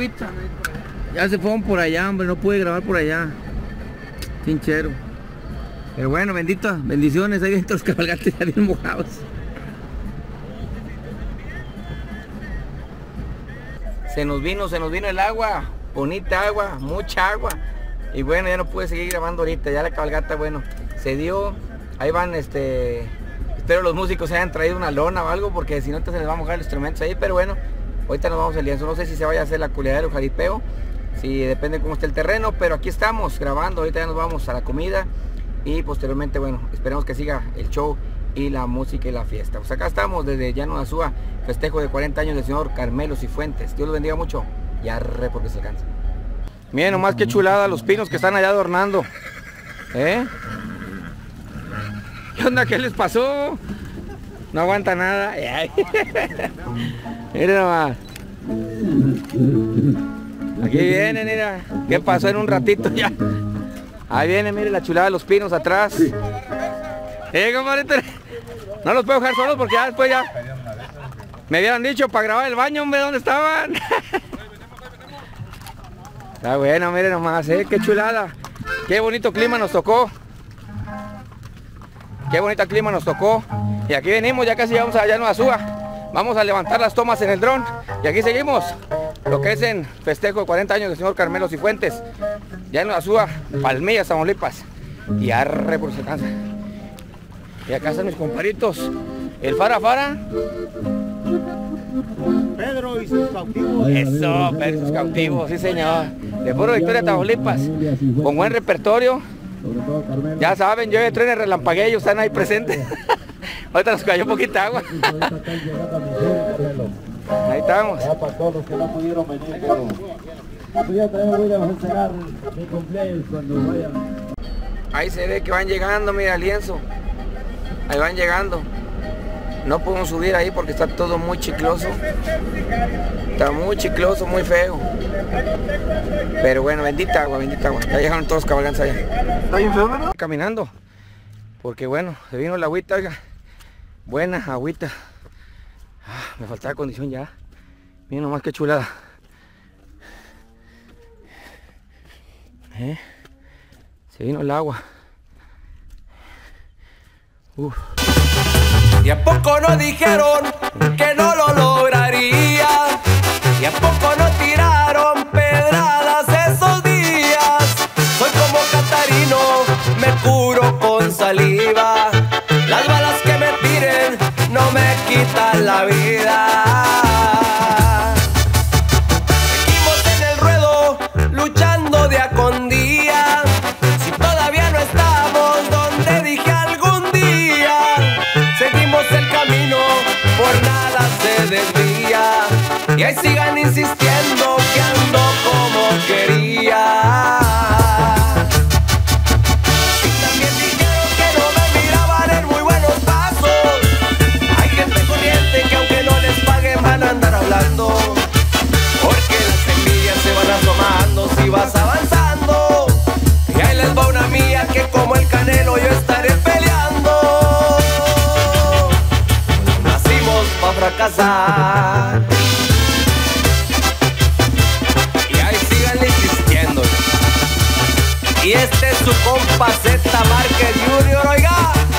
ahorita. Ya se fueron por allá, hombre, no pude grabar por allá. Pinchero. Pero bueno, bendito, bendiciones, ahí dentro los cabalgates ya bien mojados. Se nos vino el agua, bonita agua, mucha agua. Y bueno, ya no pude seguir grabando ahorita, ya la cabalgata, bueno, se dio. Ahí van, espero los músicos se hayan traído una lona o algo, porque si no se les va a mojar los instrumentos ahí. Pero bueno, ahorita nos vamos al lienzo. No sé si se vaya a hacer la culeadera o jaripeo, si depende de cómo esté el terreno, pero aquí estamos grabando. Ahorita ya nos vamos a la comida y posteriormente, bueno, esperemos que siga el show y la música y la fiesta. Pues acá estamos desde Llano de Azúa, festejo de 40 años del señor Carmelo Cifuentes. Dios los bendiga mucho y arre porque se alcanza. Miren nomás qué chulada los pinos que están allá adornando. ¿Qué onda? ¿Qué les pasó? No aguanta nada. Miren nomás. Aquí vienen, mira. ¿Qué pasó en un ratito ya? Ahí viene, miren la chulada de los pinos atrás. Compadre, no los puedo dejar solos porque ya después ya me habían dicho para grabar el baño, hombre, ¿dónde estaban? Está bueno, miren nomás, qué chulada. Qué bonito clima nos tocó. Qué bonito clima nos tocó. Y aquí venimos, ya casi llegamos a Llano de Azúa. Vamos a levantar las tomas en el dron. Y aquí seguimos. Lo que es en festejo de 40 años del señor Carmelo Cifuentes. Llano de Azúa, Palmillas, Tamaulipas. Y arre por si alcanza. Y acá están mis comparitos. El Fara. Pedro y sus cautivos. Eso, Pedro y sus cautivos, sí señor. De puro Victoria, Tamaulipas. Con buen repertorio. Ya saben, yo de trenes relampagueos están ahí presentes. Ahorita nos cayó poquita agua. Ahí estamos. Para todos los que no pudieron venir, pero yo también voy a festejar mi cumpleaños cuando vayan. Ahí se ve que van llegando, mira el lienzo. Ahí van llegando. No podemos subir ahí porque está todo muy chicloso. Está muy chicloso, muy feo. Pero bueno, bendita agua, bendita agua. Ya llegaron todos los cabalgantes allá. ¿Está bien feo, verdad? Caminando. Porque bueno, se vino la agüita, oiga. Buena agüita. Me faltaba condición ya. Miren nomás qué chulada. Se vino el agua. ¿Y a poco no dijeron que no lo lograría? ¿Y a poco no tiraron pedradas esos días? Soy como Catarino, me curo con saliva. Las balas que me tiren no me quitan la vida. Seguimos en el ruedo, luchando día con día. Si todavía no estamos donde dije algún día, seguimos el camino, por nada se desvía. Y ahí sigan insistiendo que ando como quería. Y también dijeron que no me miraban en muy buenos pasos. Hay gente corriente que aunque no les paguen van a andar hablando, porque las envidias se van asomando si vas avanzando. Y ahí les va una mía que como el Canelo yo estaré peleando. Nacimos pa' fracasar. Y ahí sigan insistiendo. Y este es su compa Z Márquez Jr., oiga.